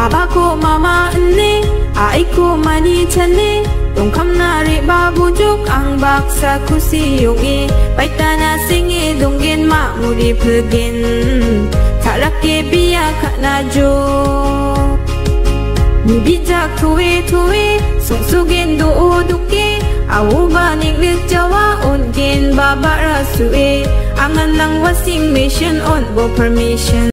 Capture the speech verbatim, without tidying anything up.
Baba ko mama ane, ai ko mani chane. Tongkam nari babujuk ang baksa kusiyongi. Baitana singi donggen ma muri plugin. Tarake biya kanajo. Ni bijak tuwe tuwe, sungsugin do duke. Awu banik lik jawa on gen baba rasue. Angan lang wasing mission on bo permission.